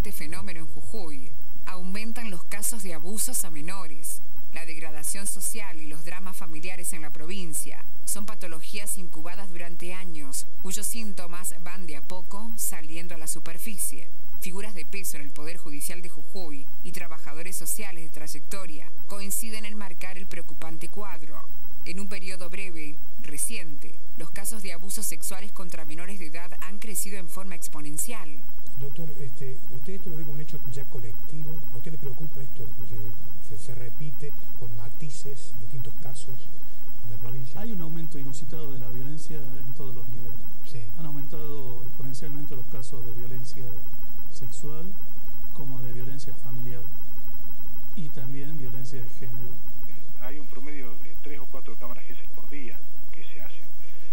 preocupante fenómeno en Jujuy. Aumentan los casos de abusos a menores. La degradación social y los dramas familiares en la provincia son patologías incubadas durante años, cuyos síntomas van de a poco saliendo a la superficie. Figuras de peso en el Poder Judicial de Jujuy y trabajadores sociales de trayectoria coinciden en marcar el preocupante cuadro. En un periodo breve, reciente, los casos de abusos sexuales contra menores de edad han crecido en forma exponencial. Doctor, ¿usted esto lo ve como un hecho ya colectivo? ¿A usted le preocupa esto? ¿Se repite con matices, distintos casos en la provincia? Hay un aumento inusitado de la violencia en todos los niveles. Sí. Han aumentado exponencialmente los casos de violencia sexual como de violencia familiar y también violencia de género. Hay un promedio de 3 o 4 cámaras GESEL por día que se hacen.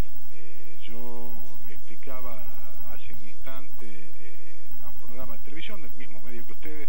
Yo explicaba hace un instante a un programa de televisión del mismo medio que ustedes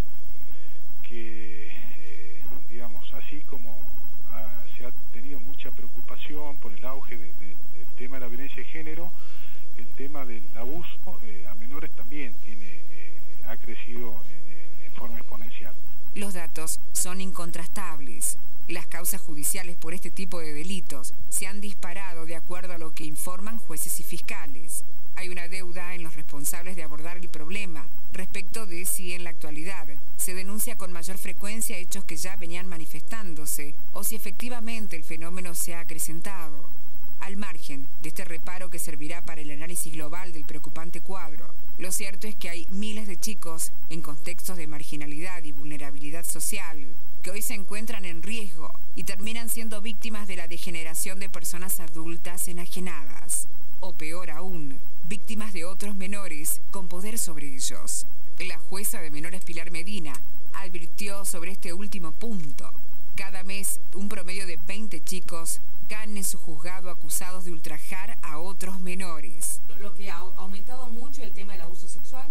que, digamos, así como se ha tenido mucha preocupación por el auge del tema de la violencia de género, el tema del abuso a menores también ha crecido en forma exponencial. Los datos son incontrastables. Las causas judiciales por este tipo de delitos se han disparado de acuerdo a lo que informan jueces y fiscales. Hay una deuda en los responsables de abordar el problema respecto de si en la actualidad se denuncia con mayor frecuencia hechos que ya venían manifestándose o si efectivamente el fenómeno se ha acrecentado. Al margen de este reparo que servirá para el análisis global del preocupante cuadro, lo cierto es que hay miles de chicos en contextos de marginalidad y vulnerabilidad social que hoy se encuentran en riesgo y terminan siendo víctimas de la degeneración de personas adultas enajenadas. O peor aún, víctimas de otros menores con poder sobre ellos. La jueza de menores Pilar Medina advirtió sobre este último punto. Cada mes, un promedio de 20 chicos caen en su juzgado acusados de ultrajar a otros menores. Lo que ha aumentado mucho el tema del abuso sexual,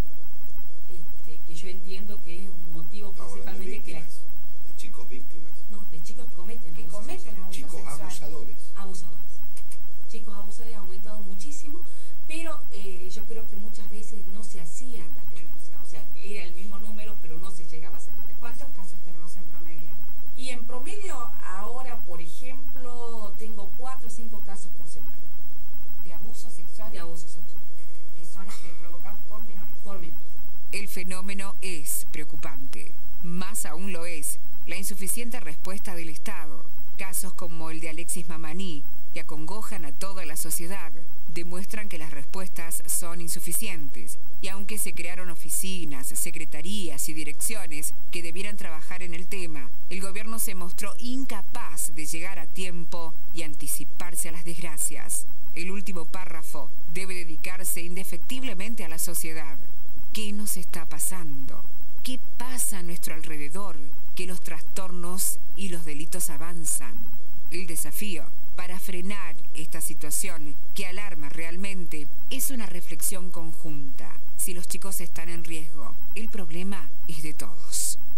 que yo entiendo que es un motivo principalmente de chicos víctimas. No, de chicos que cometen abuso sexual. Chicos sexual. abusadores. Abusadores. Chicos abusadores ha aumentado muchísimo, pero yo creo que muchas veces no se hacían las denuncias. O sea, era el mismo número, pero no se llegaba a hacer la denuncia. ¿Cuántos casos tenemos en promedio? Y en promedio ahora, por ejemplo, tengo 4 o 5 casos por semana. ¿De abuso sexual? De abuso sexual. Que son provocados por menores. Por menores. El fenómeno es preocupante. Más aún lo es la insuficiente respuesta del Estado. Casos como el de Alexis Mamaní, que acongojan a toda la sociedad, demuestran que las respuestas son insuficientes. Y aunque se crearon oficinas, secretarías y direcciones que debieran trabajar en el tema, el gobierno se mostró incapaz de llegar a tiempo y anticiparse a las desgracias. El último párrafo debe dedicarse indefectiblemente a la sociedad. ¿Qué nos está pasando? ¿Qué pasa a nuestro alrededor? Que los trastornos y los delitos avanzan. El desafío para frenar esta situación que alarma realmente es una reflexión conjunta. Si los chicos están en riesgo, el problema es de todos.